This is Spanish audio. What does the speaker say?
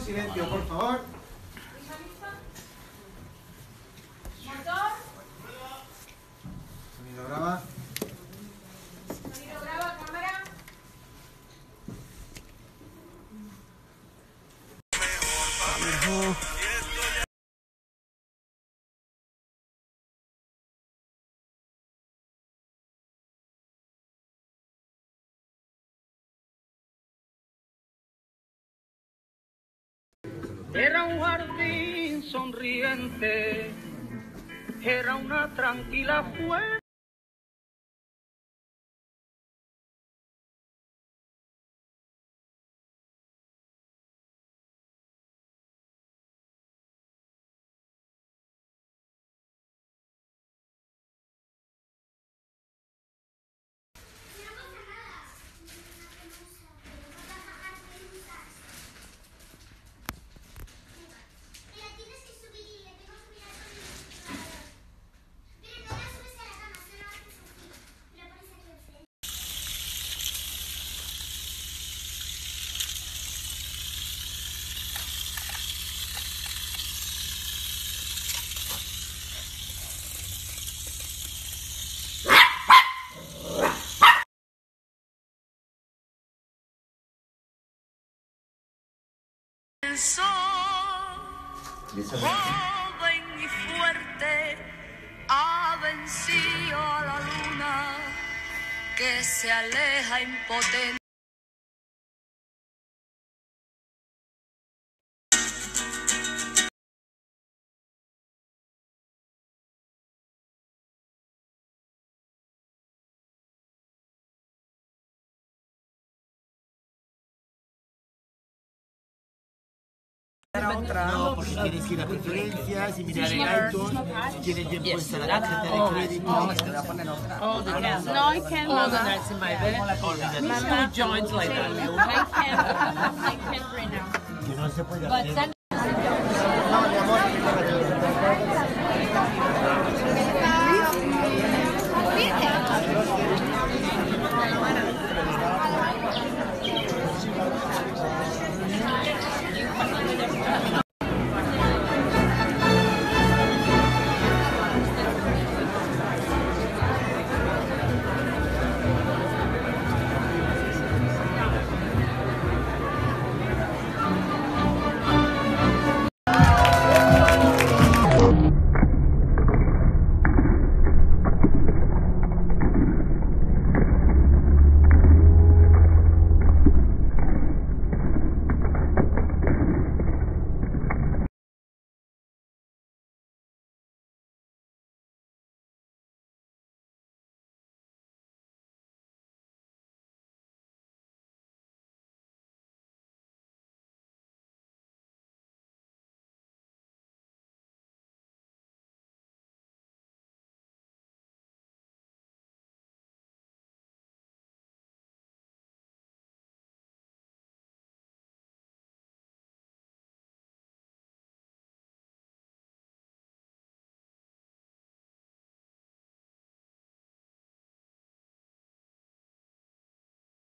silencio, por favor. Sonido graba. Sonido graba, cámara. Era un jardín sonriente, era una tranquila fuente. El sol, joven y fuerte, ha vencido a la luna que se aleja impotente. No, porque tienes que ir a preferencias y mirar el iTunes, tienes bien puesta la tarjeta de crédito. All the notes. No, I can't, All the Mama. notes in my bed. Mama. Two joints like that. I can't right now. Que no se puede But hacer. send No, mi amor,